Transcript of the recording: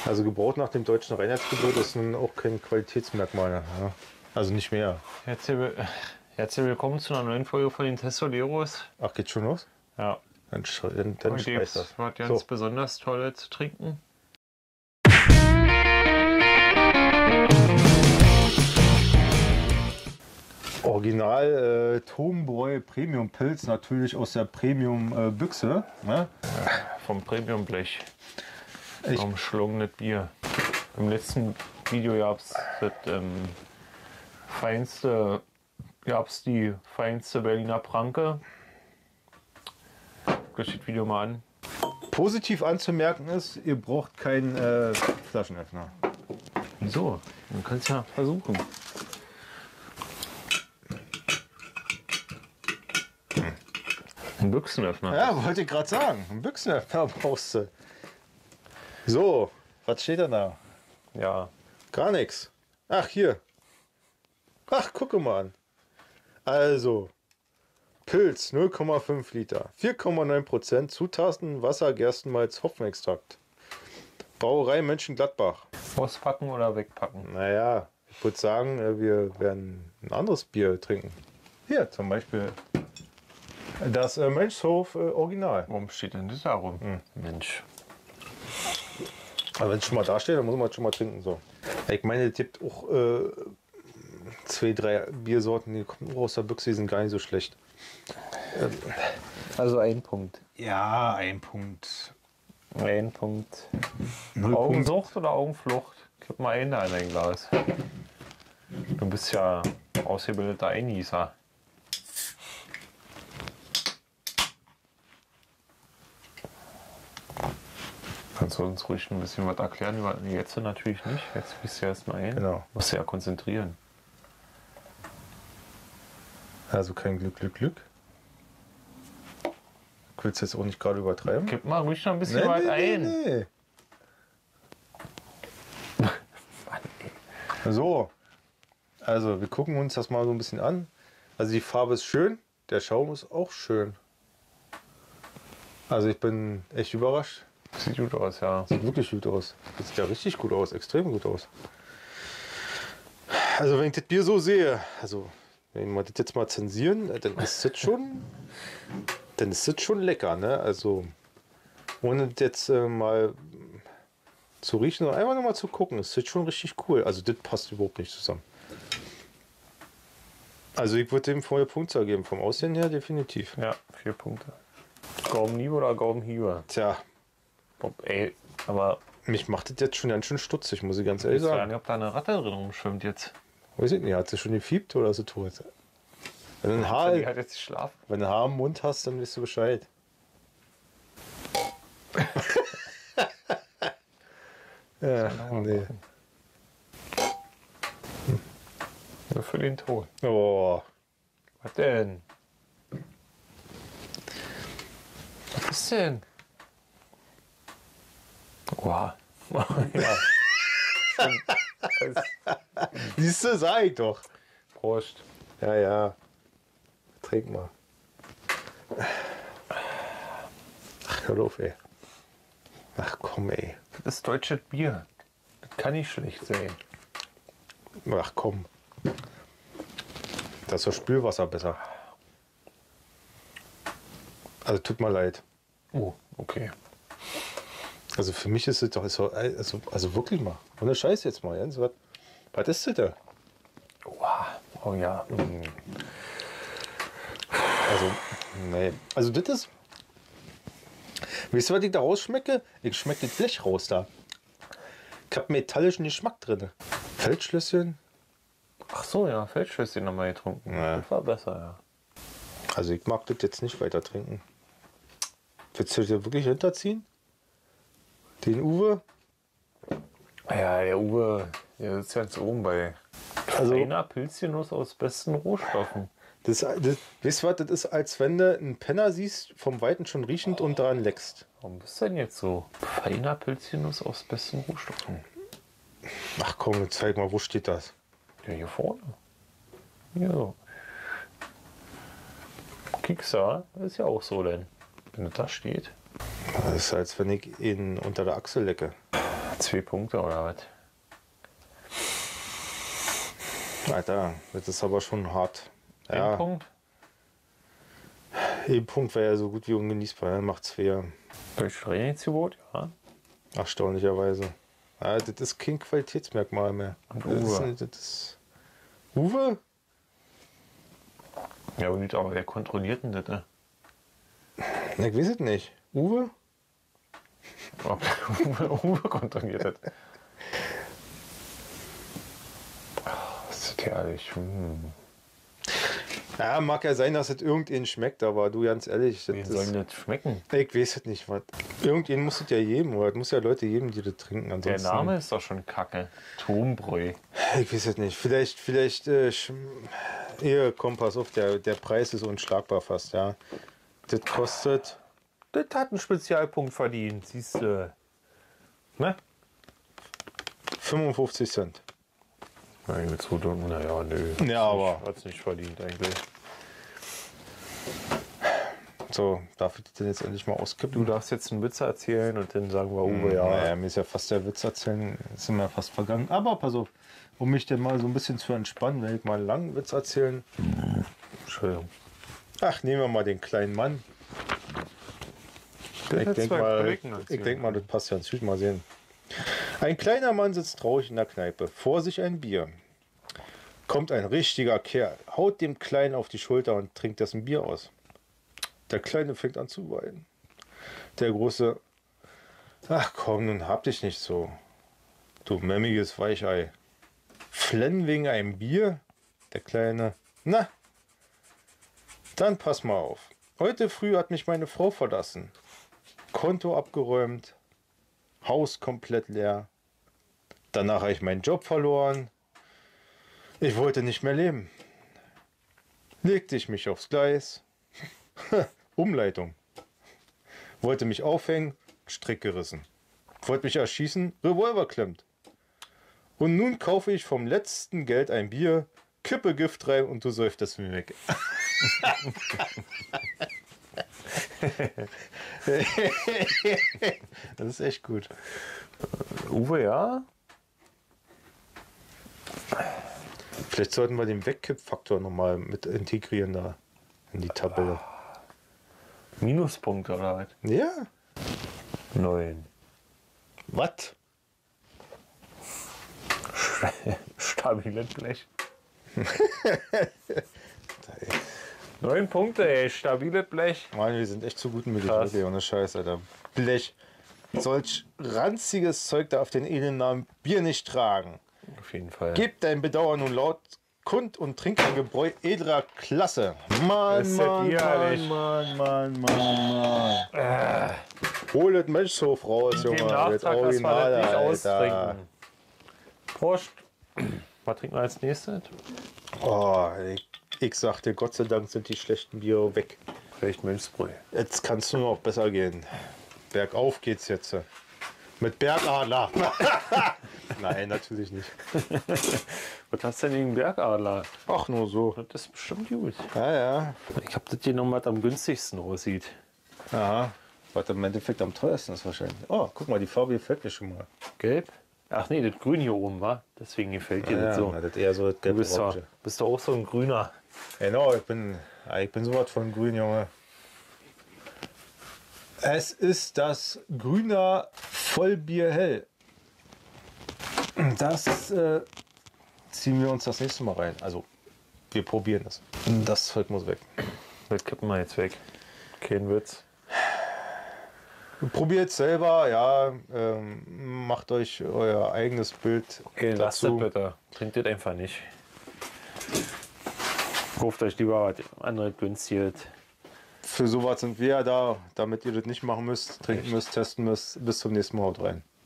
Also gebaut nach dem deutschen Reinheitsgebot ist nun auch kein Qualitätsmerkmal. Ja. Also nicht mehr. Herzlich willkommen zu einer neuen Folge von den Testoleros. Ach, geht schon los? Ja. Dann Heute schmeiß das. was ganz besonders Tolles zu trinken. Original Turmbräu Premium Pilz, natürlich aus der Premium Büchse. Ne? Vom Premium Blech. Umschlungenes Bier. Im letzten Video gab es die feinste Berliner Pranke. Guck das Video mal an. Positiv anzumerken ist, ihr braucht keinen Flaschenöffner. Wieso? Man kann es ja versuchen. Ein Büchsenöffner. Ja, wollte ich gerade sagen. Ein Büchsenöffner brauchst du. So, was steht denn da? Ja. Gar nichts. Ach, hier. Ach, gucke mal an. Also, Pilz 0,5 Liter, 4,9%, Zutaten Wasser, Gerstenmalz, Hopfenextrakt. Brauerei Mönchengladbach. Auspacken oder wegpacken? Naja, ich würde sagen, wir werden ein anderes Bier trinken. Hier zum Beispiel das Mönchshof Original. Warum steht denn das da rum? Mensch. Aber wenn es schon mal da steht, dann muss man es schon mal trinken. So. Ich meine, es gibt auch 2, 3 Biersorten, die kommen auch aus der Büchse, die sind gar nicht so schlecht. Also ein Punkt. Ja, ein Punkt. Ein Punkt. 0 Augensucht oder Augenflucht? Gib mal einen da in dein Glas. Du bist ja ausgebildeter Einnießer. Kannst du uns ruhig ein bisschen was erklären? Jetzt natürlich nicht. Jetzt bist du erstmal ein. Genau. Musst du ja konzentrieren. Also kein Glück. Ich will es jetzt auch nicht gerade übertreiben. Gib mal ruhig noch ein bisschen was ein. Nee. So, also wir gucken uns das mal so ein bisschen an. Also die Farbe ist schön, der Schaum ist auch schön. Also ich bin echt überrascht. Sieht gut aus, ja. Sieht wirklich gut aus. Das sieht ja richtig gut aus, extrem gut aus. Also wenn ich das Bier so sehe, also wenn wir das jetzt mal zensieren, dann ist das schon lecker, ne? Also ohne das jetzt mal zu riechen, sondern einfach nur mal zu gucken, ist das schon richtig cool. Also das passt überhaupt nicht zusammen. Also ich würde dem vorher Punktzahl geben, vom Aussehen her definitiv. Ja, 4 Punkte. Gaumenhiebe oder Gaumenhiebe? Tja, Ey, aber mich macht das jetzt schon ganz schön stutzig, muss ich ganz ehrlich ich weiß sagen. nicht, ob da eine Ratte drin rumschwimmt jetzt. Weiß ich nicht, hat sie schon gefiebt oder ist sie tot? Wenn du ein Die hat jetzt geschlafen. Wenn du ein Haar im Mund hast, dann weißt du Bescheid. Ja, nee. Nur für den Ton. Oh, Was denn? Was ist denn? Wow. Ja. siehst du, sag ich doch. Prost. Ja. Trink mal. Ach, hör auf, ey. Ach komm, ey. Das ist deutsches Bier. Das kann nicht schlecht sein. Ach komm. Das ist doch Spülwasser besser. Also tut mir leid. Oh, okay. Also für mich ist es doch also wirklich mal. Ohne Scheiß jetzt mal, Jens. Was ist das da? Wow. Oh ja. Also, nee. Also das ist. Weißt du, was ich da rausschmecke? Ich schmecke das Blech raus da. Ich habe metallischen Geschmack drin. Feldschlösschen. Ach so, ja, Feldschlösschen nochmal getrunken. Ja. Das war besser, ja. Also ich mag das jetzt nicht weiter trinken. Willst du dir wirklich hinterziehen? Den Uwe? Ja, der Uwe, der sitzt ganz oben bei feiner Pilzgenuss aus besten Rohstoffen. Weißt du was, das ist, als wenn du einen Penner siehst, vom Weiten schon riechend und daran leckst. Warum bist du denn jetzt so? Feiner Pilzgenuss aus besten Rohstoffen. Ach komm, zeig mal, wo steht das? Ja, hier vorne. Hier so. Kickser, das ist ja auch so denn. Wenn das da steht. Das ist, als wenn ich ihn unter der Achsel lecke. 2 Punkte oder was? Alter, das ist aber schon hart. Ein Punkt? Ein Punkt wäre ja so gut wie ungenießbar. Dann macht 2. Durch Trainingsgebot, ja. Erstaunlicherweise. Ja, das ist kein Qualitätsmerkmal mehr. Und Uwe. Das ist Uwe? Ja, und aber wer kontrolliert denn das? Ne? Ich weiß es nicht. Uwe? Ob Uwe kontrolliert hat. Das ist herrlich. Ja, mag ja sein, dass es irgendjemand schmeckt, aber du, ganz ehrlich. Wie soll das schmecken? Ich weiß es nicht. Was. Irgendjemand muss es ja geben, oder es muss ja Leute geben, die das trinken. Der Name ist doch schon kacke. Turmbräu. Ich weiß es nicht. Vielleicht hier, komm, pass auf, der Preis ist unschlagbar fast, ja. Das kostet. Das hat einen Spezialpunkt verdient, siehst du. Ne? 55 Cent. Nein, mit 2 Stunden, naja, nö. Ja, aber. Hat es nicht verdient eigentlich. So, darf ich das denn jetzt endlich mal auskippen? Du darfst jetzt einen Witz erzählen und dann sagen wir Uwe, ja. Naja, mir ist ja fast der Witz erzählen, ist mir fast vergangen. Aber pass auf, um mich denn mal so ein bisschen zu entspannen, wenn ich mal einen langen Witz erzählen. Entschuldigung. Ach, nehmen wir mal den kleinen Mann. Ich denk mal, das passt ganz gut. Mal sehen. Ein kleiner Mann sitzt traurig in der Kneipe. Vor sich ein Bier. Kommt ein richtiger Kerl, haut dem Kleinen auf die Schulter und trinkt dessen Bier aus. Der Kleine fängt an zu weinen. Der Große: Ach komm, nun hab dich nicht so. Du memmiges Weichei. Flennen wegen einem Bier? Der Kleine: Na, dann pass mal auf. Heute früh hat mich meine Frau verlassen. Konto abgeräumt. Haus komplett leer. Danach habe ich meinen Job verloren. Ich wollte nicht mehr leben. Legte ich mich aufs Gleis. Umleitung. Wollte mich aufhängen, Strick gerissen. Wollte mich erschießen, Revolver klemmt. Und nun kaufe ich vom letzten Geld ein Bier, kippe Gift rein und du säuftest mir weg. Das ist echt gut. Uwe, ja? Vielleicht sollten wir den Wegkippfaktor nochmal mit integrieren da in die Tabelle. Minuspunkte oder was? Ja. 9. Was? Stabiles Blech. 9 Punkte, ey. Stabiles Blech. Mann, wir sind echt zu gut mit Krass. dir, ohne Scheiß, Alter. Blech. Solch ranziges Zeug darf den edlen Namen Bier nicht tragen. Auf jeden Fall. Gib dein Bedauern nun laut kund und trink ein Gebräu edler Klasse. Mann, Ist das Mann, widerlich. Mann. Hol das Menschhof raus, Dem Junge. Nachtrag, Das dass wir Original, das nicht Alter. austrinken. Prost. Was trinken wir als nächstes? Oh, ich sag dir, Gott sei Dank sind die schlechten Biere weg. Vielleicht Milchsprüh. Jetzt kannst du noch besser gehen. Bergauf geht's jetzt. Mit Bergadler. Nein, natürlich nicht. Was hast du denn gegen Bergadler? Ach, nur so. Das ist bestimmt gut. Ja, ja. Ich hab das hier noch was am günstigsten aussieht. Aha. Was im Endeffekt am teuersten ist wahrscheinlich. Oh, guck mal, die Farbe gefällt mir schon mal. Gelb? Ach nee, das Grün hier oben, war. Deswegen gefällt dir Ja, das so. das ist eher so das Du gelbe bist Orange. doch auch so ein Grüner. Genau, ich bin sowas von grün, Junge. Es ist das Grüner Vollbier hell. Das ziehen wir uns das nächste Mal rein. Also, wir probieren das. Das Zeug muss weg. Das kippen wir jetzt weg. Kein Witz. Probiert selber, ja. Macht euch euer eigenes Bild Okay, lasst das dazu. bitte. Trinkt das einfach nicht. Kauft euch lieber was anderes günstiges. Für sowas sind wir ja da, damit ihr das nicht machen müsst, trinken müsst, testen müsst. Bis zum nächsten Mal, haut rein.